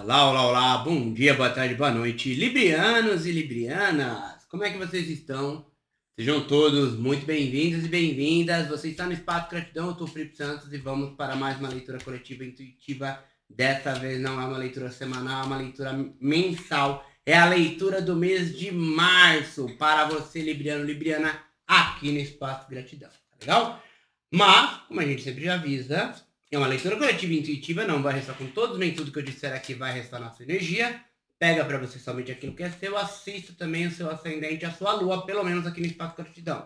Olá, olá, olá, bom dia, boa tarde, boa noite, librianos e librianas, como é que vocês estão? Sejam todos muito bem-vindos e bem-vindas, você está no Espaço Gratidão, eu sou o Felipe Santos e vamos para mais uma leitura coletiva intuitiva. Dessa vez não é uma leitura semanal, é uma leitura mensal, é a leitura do mês de março para você, libriano, libriana, aqui no Espaço Gratidão, tá legal? Mas, como a gente sempre já avisa, é uma leitura coletiva e intuitiva, não vai restar com todos, nem tudo que eu disser aqui vai restar na sua energia. Pega para você somente aquilo que é seu, assista também o seu ascendente, a sua lua, pelo menos aqui no Espaço Gratidão.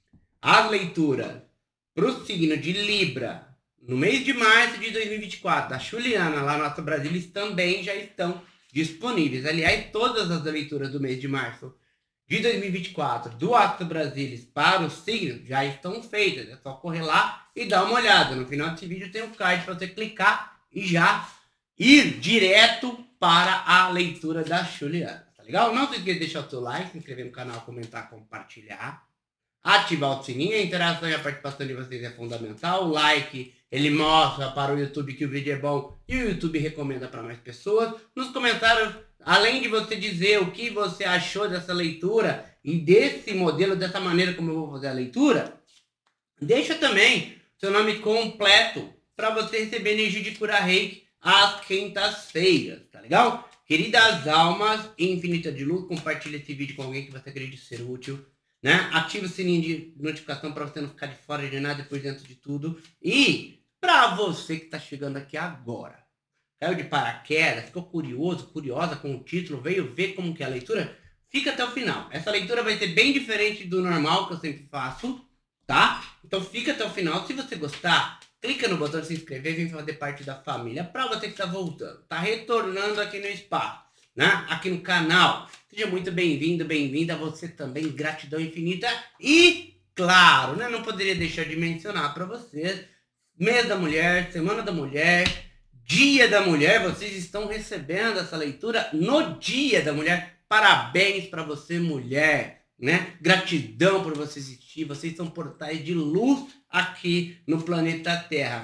As leituras para o signo de Libra, no mês de março de 2024, da Juliana, lá no Astro Brasilis, também já estão disponíveis. Aliás, todas as leituras do mês de março de 2024 do Astro Brasilis para o signo já estão feitas. É só correr lá e dar uma olhada. No final desse vídeo tem um card para você clicar e já ir direto para a leitura da Juliana. Tá legal? Não se esqueça de deixar o seu like, se inscrever no canal, comentar, compartilhar, ativar o sininho. A interação e a participação de vocês é fundamental. O like, ele mostra para o YouTube que o vídeo é bom e o YouTube recomenda para mais pessoas. Nos comentários, além de você dizer o que você achou dessa leitura e desse modelo, dessa maneira como eu vou fazer a leitura, deixa também seu nome completo para você receber energia de cura reiki às quintas-feiras, tá legal? Queridas almas infinitas de luz, compartilhe esse vídeo com alguém que você acredite ser útil, né? Ative o sininho de notificação para você não ficar de fora de nada e por dentro de tudo. E para você que está chegando aqui agora, caiu de paraquedas, ficou curioso, curiosa com o título, veio ver como que é a leitura, fica até o final. Essa leitura vai ser bem diferente do normal que eu sempre faço, tá? Então fica até o final. Se você gostar, clica no botão de se inscrever e vem fazer parte da família. Para você que está voltando, está retornando aqui no espaço, né? Aqui no canal. Seja muito bem-vindo, bem-vinda. Você também, gratidão infinita. E, claro, né? Não poderia deixar de mencionar para vocês, mês da mulher, semana da mulher, dia da mulher. Vocês estão recebendo essa leitura no dia da mulher. Parabéns para você, mulher, né? Gratidão por você existir. Vocês são portais de luz aqui no planeta Terra.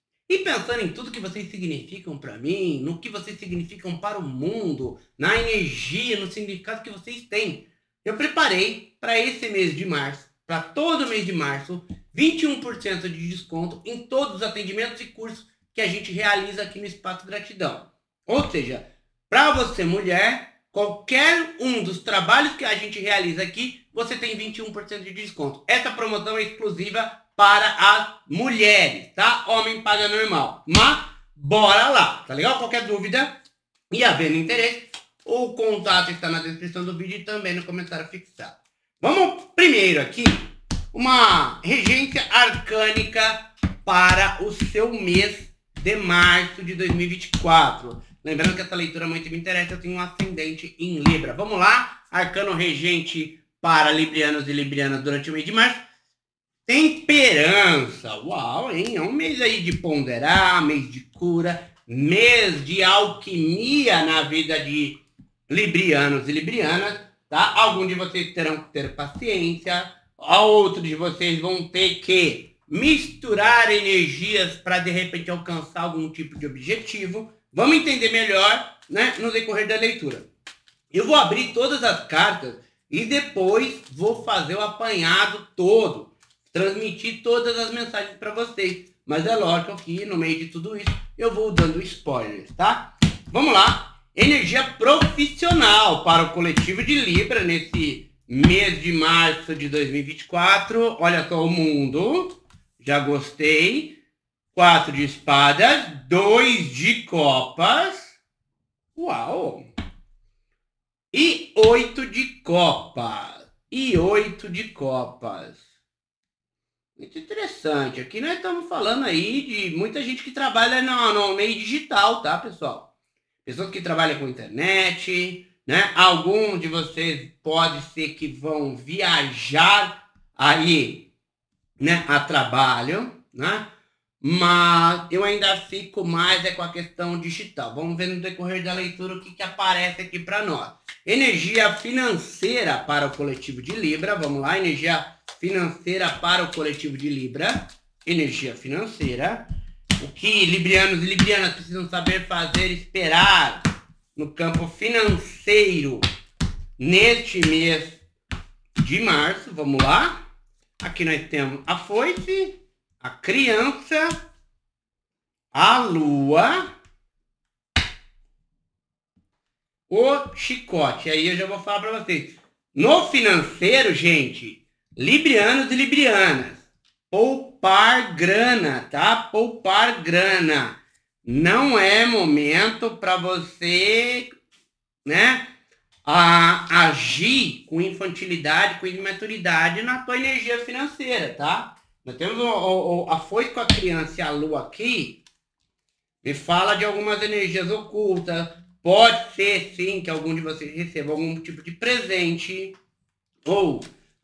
E pensando em tudo que vocês significam para mim, no que vocês significam para o mundo, na energia, no significado que vocês têm, eu preparei para esse mês de março, para todo mês de março, 21% de desconto em todos os atendimentos e cursos que a gente realiza aqui no Espaço Gratidão. Ou seja, para você, mulher, qualquer um dos trabalhos que a gente realiza aqui, você tem 21% de desconto. Essa promoção é exclusiva para as mulheres, tá? Homem paga normal. Mas, bora lá, tá legal? Qualquer dúvida e havendo interesse, o contato está na descrição do vídeo e também no comentário fixado. Vamos primeiro aqui, uma regência arcânica para o seu mês de março de 2024. Lembrando que essa leitura muito me interessa, eu tenho um ascendente em Libra. Vamos lá, arcano regente para librianos e librianas durante o mês de março. Temperança, uau, hein? É um mês aí de ponderar, mês de cura, mês de alquimia na vida de librianos e librianas, tá? Alguns de vocês terão que ter paciência, outros de vocês vão ter que misturar energias para de repente alcançar algum tipo de objetivo. Vamos entender melhor, né, no decorrer da leitura. Eu vou abrir todas as cartas e depois vou fazer o apanhado todo, transmitir todas as mensagens para vocês. Mas é lógico que no meio de tudo isso eu vou dando spoilers, tá? Vamos lá. Energia profissional para o coletivo de Libra nesse mês de março de 2024. Olha só o mundo. Já gostei. 4 de espadas, 2 de copas, uau, e 8 de copas, muito interessante. Aqui nós estamos falando aí de muita gente que trabalha no meio digital, tá, pessoal? Pessoas que trabalham com internet, né? Alguns de vocês pode ser que vão viajar aí, né, a trabalho, né? Mas eu ainda fico mais com a questão digital. Vamos ver no decorrer da leitura o que aparece aqui para nós. Energia financeira para o coletivo de Libra. Vamos lá, energia financeira para o coletivo de Libra. Energia financeira. O que librianos e librianas precisam saber fazer, esperar no campo financeiro neste mês de março. Vamos lá. Aqui nós temos a foice, a criança, a lua, o chicote. Aí eu já vou falar para vocês. No financeiro, gente, librianos e librianas, poupar grana, tá? Poupar grana. Não é momento para você, né, agir com infantilidade, com imaturidade na tua energia financeira, tá? Nós temos a foice com a criança e a lua aqui, me fala de algumas energias ocultas. Pode ser, sim, que algum de vocês receba algum tipo de presente, ou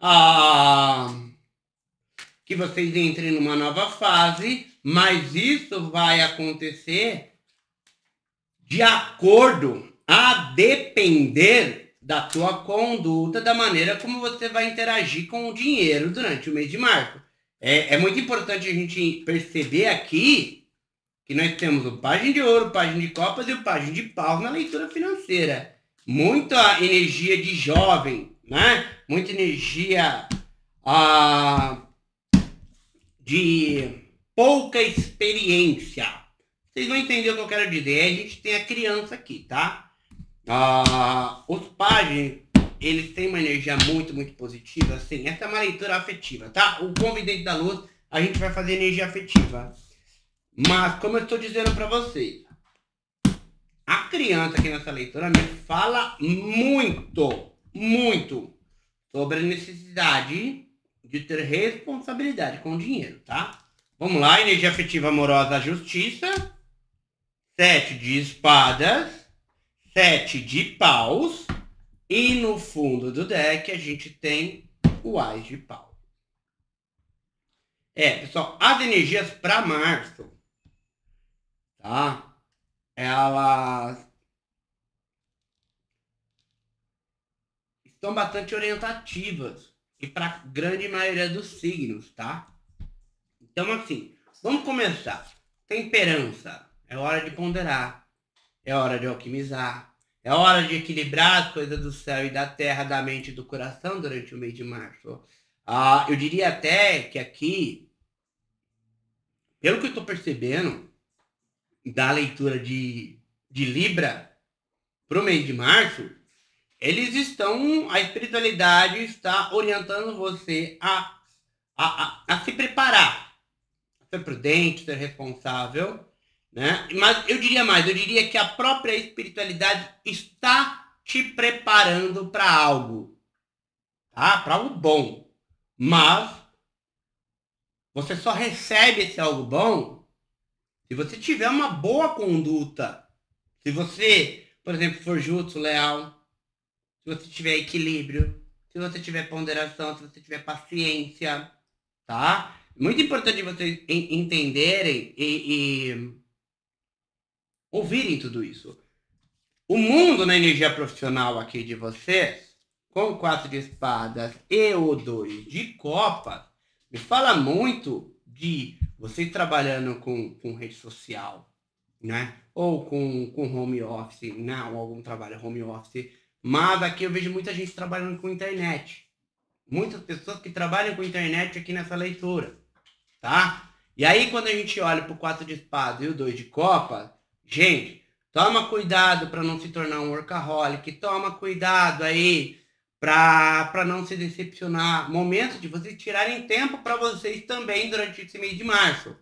que vocês entrem numa nova fase, mas isso vai acontecer de acordo a depender da tua conduta, da maneira como você vai interagir com o dinheiro durante o mês de março. É muito importante a gente perceber aqui que nós temos o pajem de ouro, o pajem de copas e o pajem de paus na leitura financeira. Muita energia de jovem, né? Muita energia de pouca experiência. Vocês vão entender o que eu quero dizer. A gente tem a criança aqui, tá? Os pajens, eles têm uma energia muito, muito positiva. Assim, essa é uma leitura afetiva, tá? O Convidente da Luz, a gente vai fazer energia afetiva. Mas, como eu estou dizendo para vocês, a criança aqui nessa leitura me fala muito, muito sobre a necessidade de ter responsabilidade com o dinheiro, tá? Vamos lá, energia afetiva amorosa, justiça, 7 de espadas, 7 de paus, e no fundo do deck a gente tem o ás de pau. Pessoal, as energias para março, tá? Elas estão bastante orientativas e para a grande maioria dos signos, tá? Então, assim, vamos começar. Temperança. É hora de ponderar. É hora de alquimizar. É hora de equilibrar as coisas do céu e da terra, da mente e do coração durante o mês de março. Eu diria até que aqui, pelo que eu estou percebendo, da leitura de Libra para o mês de março, a espiritualidade está orientando você a se preparar, a ser prudente, ser responsável, né? Mas eu diria que a própria espiritualidade está te preparando para algo, tá? Para algo bom. Mas você só recebe esse algo bom se você tiver uma boa conduta. Se você, por exemplo, for justo, leal, se você tiver equilíbrio, se você tiver ponderação, se você tiver paciência, tá? Muito importante vocês entenderem e ouvirem tudo isso. O mundo na energia profissional aqui de vocês, com o 4 de espadas e o 2 de copas, me fala muito de vocês trabalhando com rede social, né? Ou com home office, não, algum trabalho home office. Mas aqui eu vejo muita gente trabalhando com internet. Muitas pessoas que trabalham com internet aqui nessa leitura, tá? E aí quando a gente olha para o 4 de espadas e o 2 de copas, gente, toma cuidado para não se tornar um workaholic, toma cuidado aí para não se decepcionar. Momento de vocês tirarem tempo para vocês também durante esse mês de março.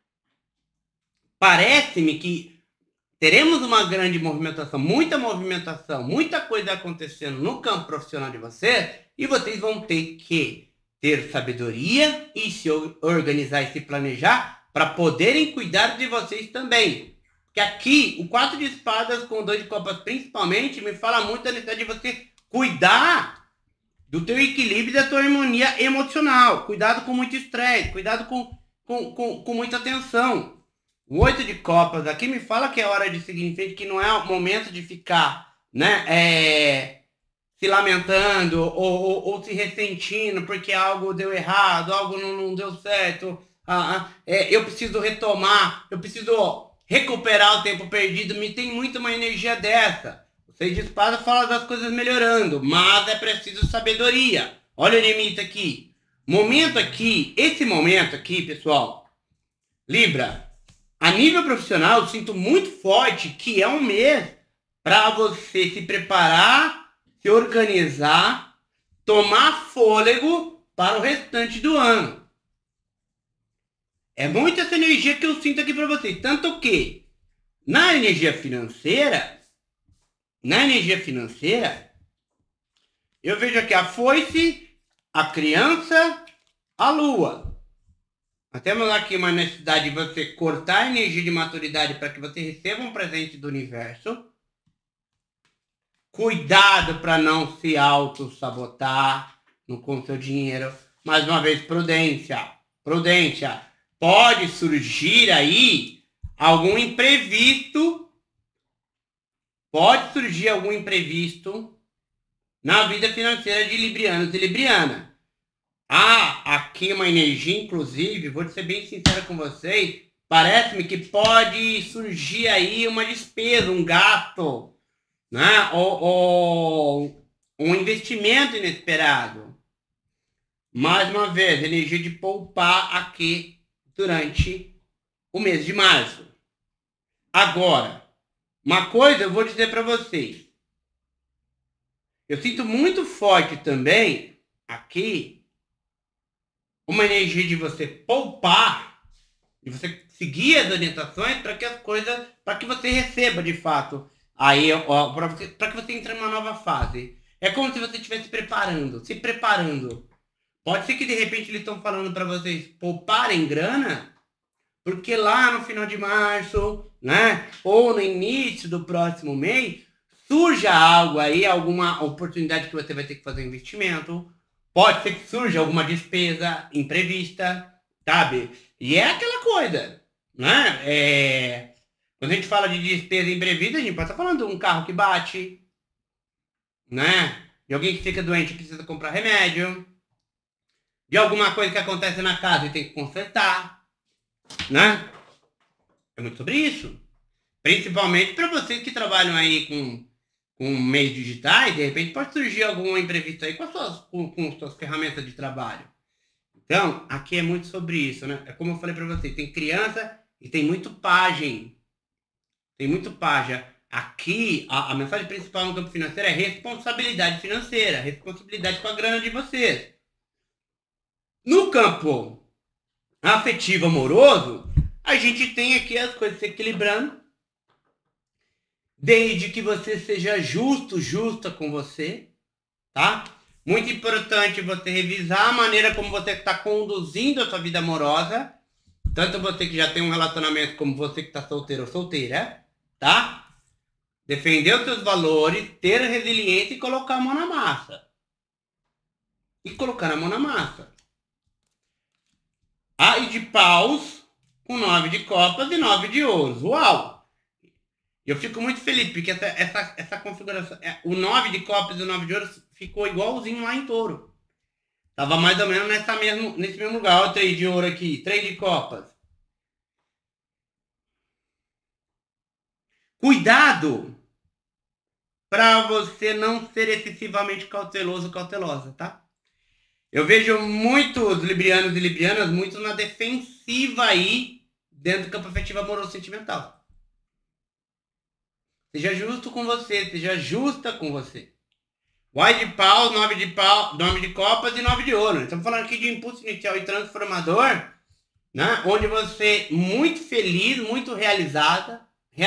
Parece-me que teremos uma grande movimentação, muita coisa acontecendo no campo profissional de vocês, e vocês vão ter que ter sabedoria e se organizar e se planejar para poderem cuidar de vocês também. Porque aqui, o 4 de espadas com o 2 de copas principalmente, me fala muito da necessidade de você cuidar do teu equilíbrio e da tua harmonia emocional. Cuidado com muito estresse, cuidado com muita tensão. O 8 de copas aqui me fala que é hora de seguir em frente, que não é o momento de ficar, né, se lamentando ou se ressentindo porque algo deu errado, algo não deu certo. Eu preciso retomar, eu preciso recuperar o tempo perdido, me tem muito uma energia dessa. O 6 de espada fala das coisas melhorando, mas é preciso sabedoria. Olha o limite aqui. Esse momento aqui, pessoal, Libra, a nível profissional, eu sinto muito forte que é um mês para você se preparar, se organizar, tomar fôlego para o restante do ano. É muito essa energia que eu sinto aqui para vocês. Tanto que, na energia financeira, eu vejo aqui a foice, a criança, a lua. Nós temos aqui uma necessidade de você cortar a energia de maturidade para que você receba um presente do universo. Cuidado para não se auto-sabotar com seu dinheiro. Mais uma vez, prudência. Pode surgir aí algum imprevisto. Na vida financeira de librianos e libriana. Há aqui uma energia, inclusive, vou ser bem sincero com vocês, parece-me que pode surgir aí uma despesa, um gasto, né? Ou um investimento inesperado. Mais uma vez, energia de poupar aqui durante o mês de março. Agora, uma coisa eu vou dizer para vocês. Eu sinto muito forte também aqui uma energia de você poupar, de você seguir as orientações para que você receba de fato aí, para que você entre numa nova fase. É como se você estivesse se preparando. Pode ser que de repente eles estão falando para vocês pouparem grana, porque lá no final de março, né, ou no início do próximo mês, surja algo aí, alguma oportunidade que você vai ter que fazer um investimento. Pode ser que surja alguma despesa imprevista, sabe? E é aquela coisa, né? Quando a gente fala de despesa imprevista, a gente pode estar falando de um carro que bate, né? De alguém que fica doente e precisa comprar remédio, de alguma coisa que acontece na casa e tem que consertar, né? É muito sobre isso. Principalmente para vocês que trabalham aí com meios digitais, de repente pode surgir algum imprevisto aí com as suas ferramentas de trabalho. Então, aqui é muito sobre isso, né? É como eu falei para vocês, tem criança e tem muito pajem. Aqui, a mensagem principal no campo financeiro é responsabilidade financeira, responsabilidade com a grana de vocês. No campo afetivo amoroso, a gente tem aqui as coisas se equilibrando, desde que você seja justa com você, tá? Muito importante você revisar a maneira como você está conduzindo a sua vida amorosa, tanto você que já tem um relacionamento como você que está solteiro ou solteira, tá? Defender os seus valores, ter resiliência e colocar a mão na massa. Aí de paus, com 9 de copas e 9 de ouros. Uau! Eu fico muito feliz, porque essa configuração, o 9 de copas e o 9 de ouros ficou igualzinho lá em touro. Tava mais ou menos nesse mesmo lugar. Olha o 3 de ouro aqui, 3 de copas. Cuidado para você não ser excessivamente cautelosa, tá? Eu vejo muitos librianos e librianas muito na defensiva aí, dentro do campo afetivo amoroso sentimental. Seja justo com você, seja justa com você. White de pau, 9 de copas e 9 de ouro. Estamos falando aqui de impulso inicial e transformador, né? Onde você, muito feliz, muito realizado,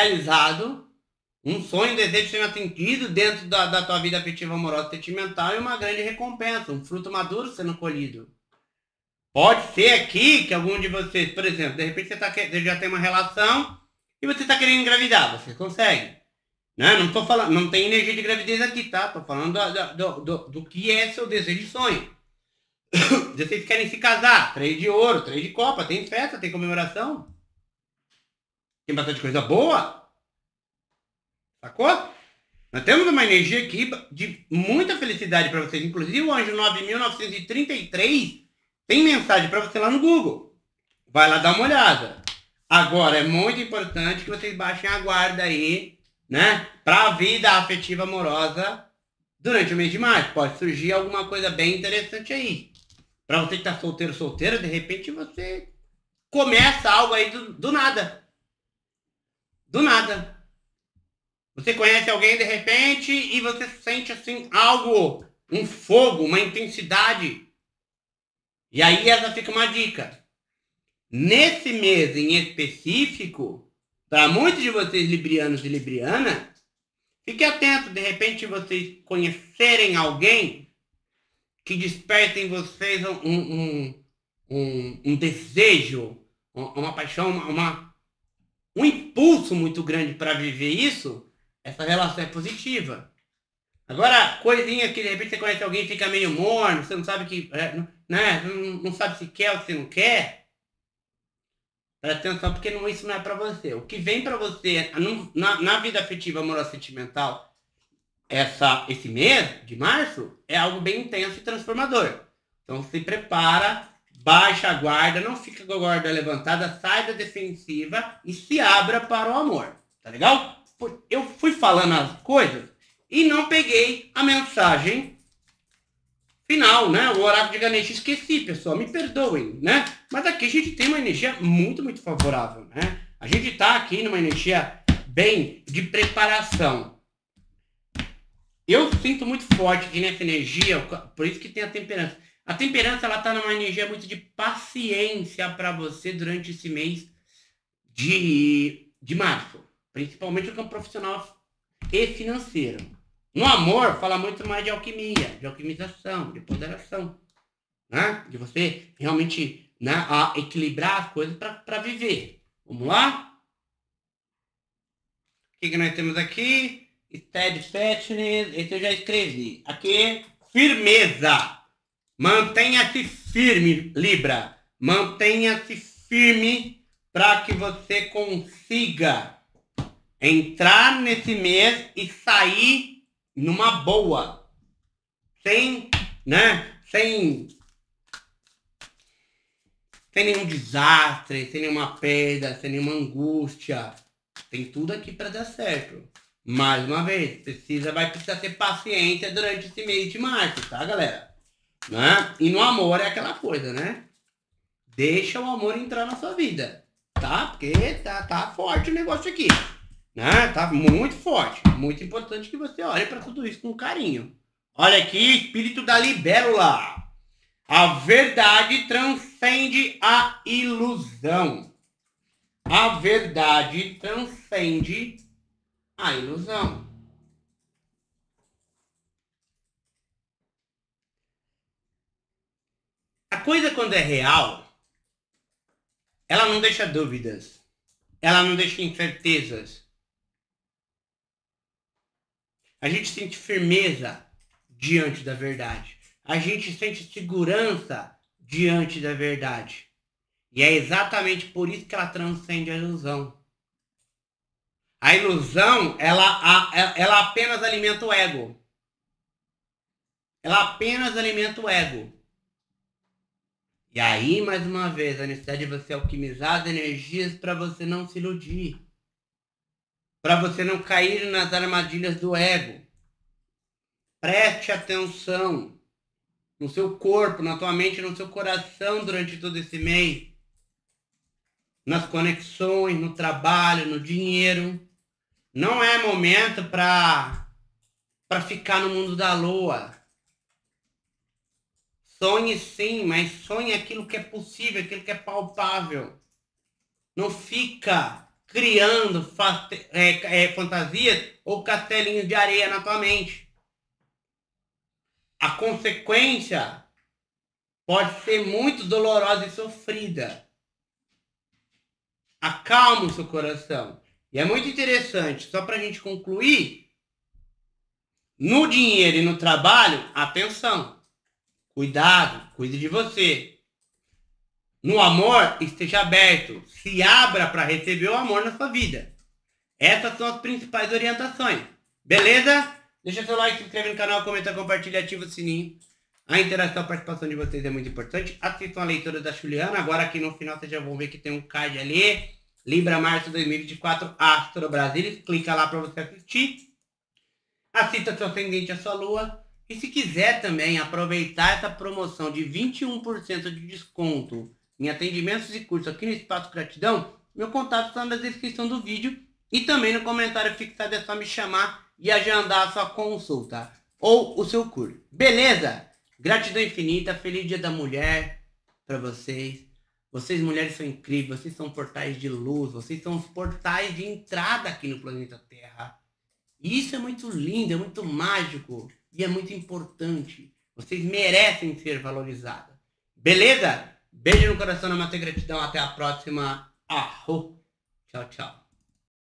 um sonho, um desejo sendo atendido dentro da tua vida afetiva, amorosa, sentimental e uma grande recompensa, um fruto maduro sendo colhido. Pode ser aqui que algum de vocês, por exemplo, de repente você já tem uma relação e você está querendo engravidar, você consegue. Né? Não tô falando, não tem energia de gravidez aqui, tá? Tô falando do que é seu desejo de sonho. Vocês querem se casar, 3 de ouro, 3 de copa, tem festa, tem comemoração. Tem bastante coisa boa. Sacou? Nós temos uma energia aqui de muita felicidade para vocês. Inclusive o anjo 9.933 tem mensagem para você lá no Google. Vai lá dar uma olhada. Agora, é muito importante que vocês baixem a guarda aí, né? Para a vida afetiva amorosa durante o mês de março. Pode surgir alguma coisa bem interessante aí. Para você que tá solteiro, de repente você começa algo aí do nada. Do nada. Você conhece alguém de repente e você sente assim algo, um fogo, uma intensidade. E aí essa fica uma dica. Nesse mês em específico, para muitos de vocês librianos e librianas, fique atento, de repente vocês conhecerem alguém que desperte em vocês um desejo, uma paixão, um impulso muito grande para viver isso, essa relação é positiva. Agora, coisinha que de repente você conhece alguém e fica meio morno, você não sabe que, né, não sabe se quer ou se não quer, presta atenção porque isso não é para você. O que vem para você na vida afetiva, amorosa, sentimental, esse mês de março, é algo bem intenso e transformador. Então se prepara, baixa a guarda, não fica com a guarda levantada, sai da defensiva e se abra para o amor. Tá legal? Eu fui falando as coisas e não peguei a mensagem final, né? O oráculo de Ganesha, esqueci, pessoal, me perdoem, né? Mas aqui a gente tem uma energia muito, muito favorável, né? A gente tá aqui numa energia bem de preparação. Eu sinto muito forte aqui nessa energia, por isso que tem a temperança. A temperança, ela tá numa energia muito de paciência para você durante esse mês de março. Principalmente no campo profissional e financeiro. No amor, fala muito mais de alquimia, de alquimização, de ponderação, né? De você realmente, né, equilibrar as coisas para viver. Vamos lá? O que nós temos aqui? Steadfastness, esse eu já escrevi. Aqui, firmeza. Mantenha-se firme, Libra. Mantenha-se firme para que você consiga entrar nesse mês e sair numa boa, sem nenhum desastre, sem nenhuma perda, sem nenhuma angústia. Tem tudo aqui para dar certo. Mais uma vez, vai precisar ter paciência durante esse mês de março, tá, galera? Né? E no amor é aquela coisa, né? Deixa o amor entrar na sua vida, tá? Porque tá forte o negócio aqui. Né? Tá muito forte. Muito importante que você olhe para tudo isso com carinho. Olha aqui, espírito da libélula. A verdade transcende a ilusão. A verdade transcende a ilusão. A coisa, quando é real, ela não deixa dúvidas. Ela não deixa incertezas. A gente sente firmeza diante da verdade. A gente sente segurança diante da verdade. E é exatamente por isso que ela transcende a ilusão. A ilusão, ela apenas alimenta o ego. Ela apenas alimenta o ego. E aí, mais uma vez, a necessidade de você alquimizar as energias para você não se iludir. Para você não cair nas armadilhas do ego. Preste atenção no seu corpo, na tua mente, no seu coração durante todo esse mês. Nas conexões, no trabalho, no dinheiro. Não é momento para ficar no mundo da lua. Sonhe sim, mas sonhe aquilo que é possível, aquilo que é palpável. Não fica criando fantasias ou castelinhos de areia na tua mente. A consequência pode ser muito dolorosa e sofrida. Acalma o seu coração. E é muito interessante, só para a gente concluir, no dinheiro e no trabalho, atenção. Cuidado, cuide de você. No amor, esteja aberto. Se abra para receber o amor na sua vida. Essas são as principais orientações. Beleza? Deixa seu like, se inscreve no canal, comenta, compartilha, ativa o sininho. A interação, a participação de vocês é muito importante. Assistam a leitura da Juliana. Agora aqui no final vocês já vão ver que tem um card ali. Libra Março 2024 Astro Brasilis. Clica lá para você assistir. Assista seu ascendente e a sua lua. E se quiser também aproveitar essa promoção de 21% de desconto em atendimentos e cursos aqui no Espaço Gratidão, meu contato está na descrição do vídeo e também no comentário fixado. É só me chamar e agendar a sua consulta ou o seu curso. Beleza? Gratidão infinita, feliz Dia da Mulher para vocês. Vocês mulheres são incríveis, vocês são portais de luz, vocês são os portais de entrada aqui no planeta Terra. E isso é muito lindo, é muito mágico e é muito importante. Vocês merecem ser valorizadas. Beleza? Beijo no coração, namastê, gratidão. Até a próxima. Arro. Tchau, tchau.